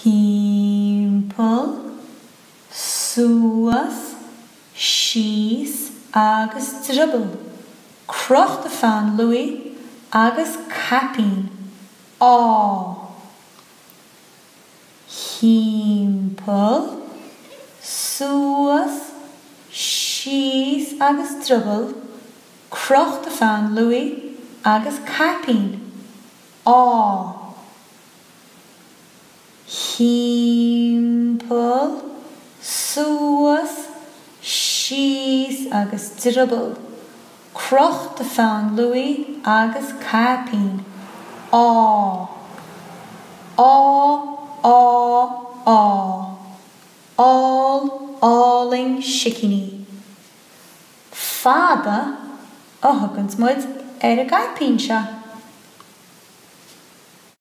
Hímpel, suas, shees agus dribble. Crocht the fan Louis agus capin. Á. Hímpel, suas, shees agus dribble. Crocht the fan Louis agus capin. Á. Hímpel, suas, shees agus dribble. Crocht the fan Louis agus capin. Á. Á, á, á. Alling shikini. Fada, a hugans muid a gaipin sha.